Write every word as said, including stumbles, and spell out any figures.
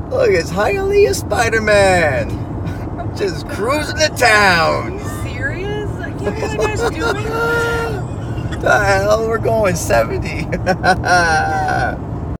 Look, it's Hialeah Spider-Man. Just cruising to town. Are you serious? I can't believe you guys are doing that. The hell? We're going seventy.